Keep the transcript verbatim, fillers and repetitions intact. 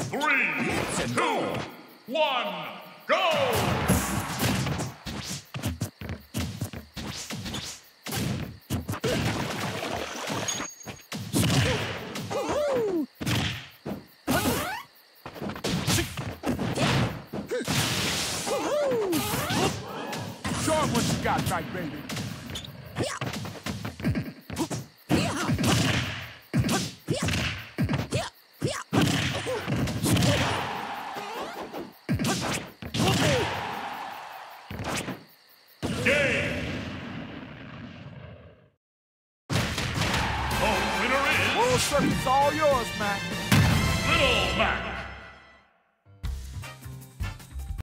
Three, two, one, go! Show 'em what you got, right, baby. Game! Home winner is... World Circuit's all yours, man. Little Mac.